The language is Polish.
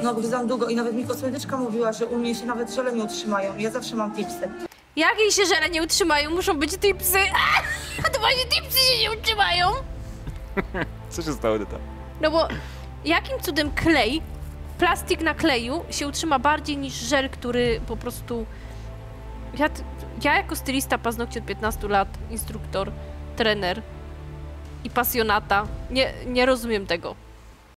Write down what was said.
No, gryzam długo i nawet mi kosmetyczka mówiła, że u mnie się nawet żele nie utrzymają. Ja zawsze mam tipsy. Jak jej się żele nie utrzymają? Muszą być tipsy. A to właśnie tipsy się nie utrzymają. Co się stało, Edyta? No bo jakim cudem klej, plastik na kleju się utrzyma bardziej niż żel, który po prostu... Ja jako stylista paznokci od 15 lat, instruktor, trener i pasjonata, nie rozumiem tego.